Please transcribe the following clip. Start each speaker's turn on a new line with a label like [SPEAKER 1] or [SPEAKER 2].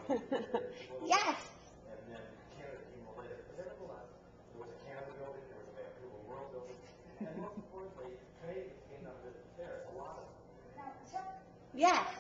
[SPEAKER 1] Yes.
[SPEAKER 2] And then Canada came later. But then there was a Canada building, there was a Vancouver World building, and most importantly, Canadians came down to visit there. A lot of them.
[SPEAKER 1] Yes.